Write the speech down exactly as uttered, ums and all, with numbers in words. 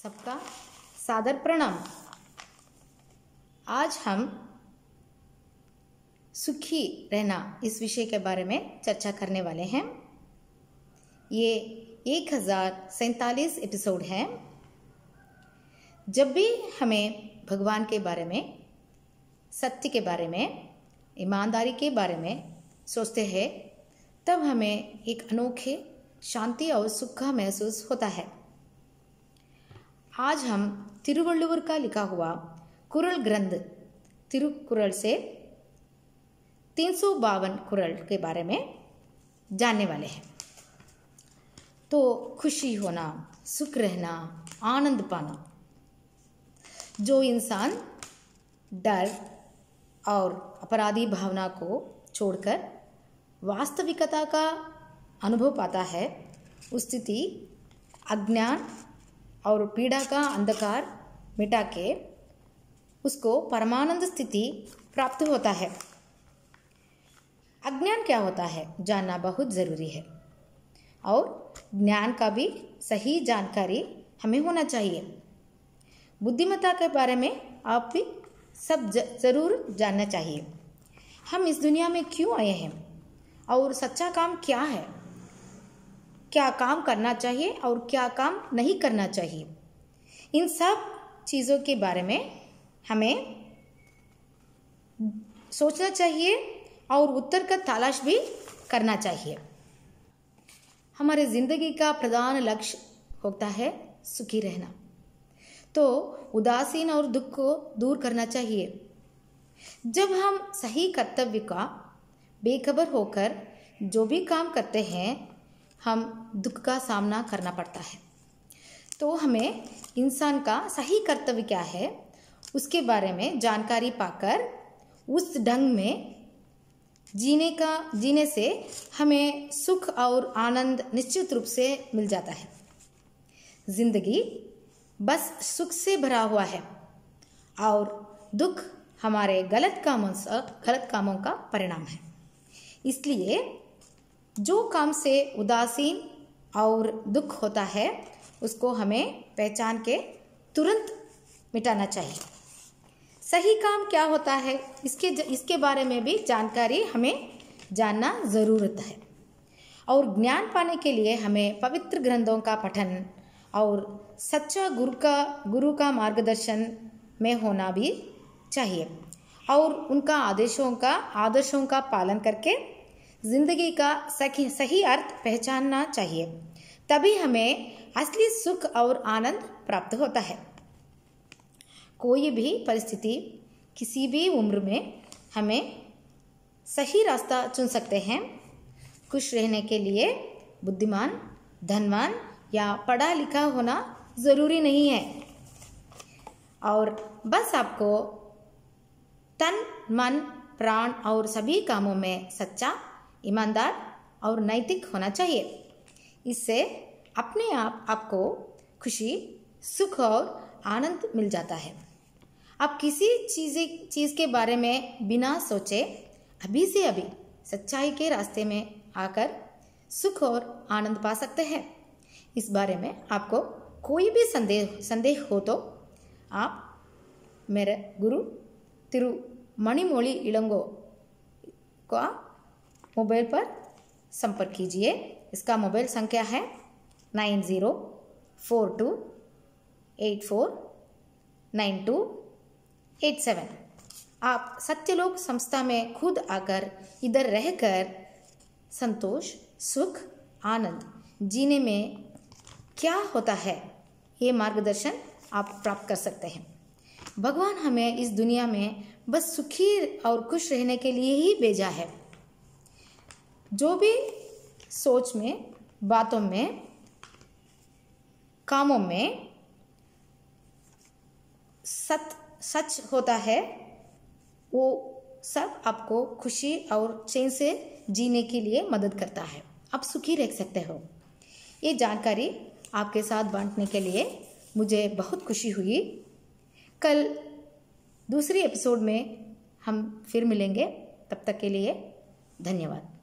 सबका सादर प्रणाम। आज हम सुखी रहना इस विषय के बारे में चर्चा करने वाले हैं। ये एक हजार सैतालीस एपिसोड है। जब भी हमें भगवान के बारे में, सत्य के बारे में, ईमानदारी के बारे में सोचते हैं, तब हमें एक अनोखे शांति और सुख का महसूस होता है। आज हम तिरुवल्लुवर का लिखा हुआ कुरल ग्रंथ तिरुकुरल से तीन सौ बावन कुरल के बारे में जानने वाले हैं। तो खुशी होना, सुख रहना, आनंद पाना, जो इंसान डर और अपराधी भावना को छोड़कर वास्तविकता का अनुभव पाता है, उस स्थिति अज्ञान और पीड़ा का अंधकार मिटा के उसको परमानंद स्थिति प्राप्त होता है। अज्ञान क्या होता है जानना बहुत ज़रूरी है और ज्ञान का भी सही जानकारी हमें होना चाहिए। बुद्धिमत्ता के बारे में आप भी सब ज़रूर जानना चाहिए। हम इस दुनिया में क्यों आए हैं और सच्चा काम क्या है, क्या काम करना चाहिए और क्या काम नहीं करना चाहिए, इन सब चीज़ों के बारे में हमें सोचना चाहिए और उत्तर का तलाश भी करना चाहिए। हमारे ज़िंदगी का प्रधान लक्ष्य होता है सुखी रहना, तो उदासीन और दुख को दूर करना चाहिए। जब हम सही कर्तव्य का बेखबर होकर जो भी काम करते हैं, हम दुख का सामना करना पड़ता है। तो हमें इंसान का सही कर्तव्य क्या है उसके बारे में जानकारी पाकर उस ढंग में जीने का जीने से हमें सुख और आनंद निश्चित रूप से मिल जाता है। जिंदगी बस सुख से भरा हुआ है और दुख हमारे गलत कामों से गलत कामों का परिणाम है। इसलिए जो काम से उदासीन और दुख होता है उसको हमें पहचान के तुरंत मिटाना चाहिए। सही काम क्या होता है इसके इसके बारे में भी जानकारी हमें जानना ज़रूरत है। और ज्ञान पाने के लिए हमें पवित्र ग्रंथों का पठन और सच्चा गुरु का गुरु का मार्गदर्शन में होना भी चाहिए और उनका आदेशों का आदर्शों का पालन करके जिंदगी का सही सही अर्थ पहचानना चाहिए। तभी हमें असली सुख और आनंद प्राप्त होता है। कोई भी परिस्थिति किसी भी उम्र में हमें सही रास्ता चुन सकते हैं। खुश रहने के लिए बुद्धिमान, धनवान या पढ़ा लिखा होना ज़रूरी नहीं है और बस आपको तन, मन, प्राण और सभी कामों में सच्चा, ईमानदार और नैतिक होना चाहिए। इससे अपने आप आपको खुशी, सुख और आनंद मिल जाता है। आप किसी चीज़ चीज़ के बारे में बिना सोचे अभी से अभी सच्चाई के रास्ते में आकर सुख और आनंद पा सकते हैं। इस बारे में आपको कोई भी संदेह संदेह हो तो आप मेरे गुरु तिरु मणिमोली इलंगो का मोबाइल पर संपर्क कीजिए। इसका मोबाइल संख्या है nine zero four two eight four nine two eight seven. आप सत्यलोक संस्था में खुद आकर इधर रहकर संतोष, सुख, आनंद जीने में क्या होता है ये मार्गदर्शन आप प्राप्त कर सकते हैं। भगवान हमें इस दुनिया में बस सुखी और खुश रहने के लिए ही भेजा है। जो भी सोच में, बातों में, कामों में सत सच होता है, वो सब आपको खुशी और चैन से जीने के लिए मदद करता है। आप सुखी रह सकते हो। ये जानकारी आपके साथ बांटने के लिए मुझे बहुत खुशी हुई। कल दूसरी एपिसोड में हम फिर मिलेंगे। तब तक के लिए धन्यवाद।